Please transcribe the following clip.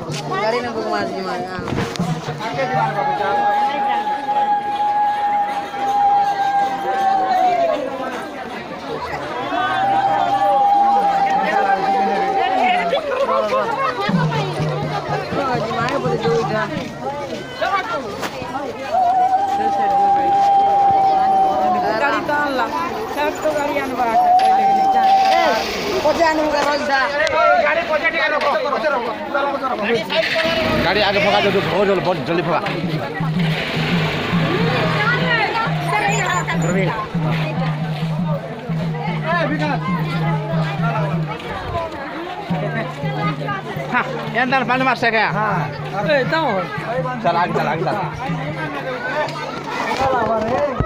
गाड़ी ना बुक मार दी मार गाड़ी तो आनला सब तो गाड़ी आनबा पहुंचे आने का रोजदा गाड़ी आगे भगा दो बहुत जल्दी भगा हाँ यार पानी मार सके हाँ चल आगे चल